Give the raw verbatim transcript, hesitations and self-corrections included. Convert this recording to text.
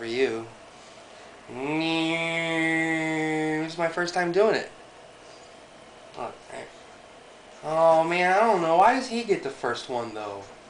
for you. This is my first time doing it. Okay. Oh man, I don't know. Why does he get the first one though?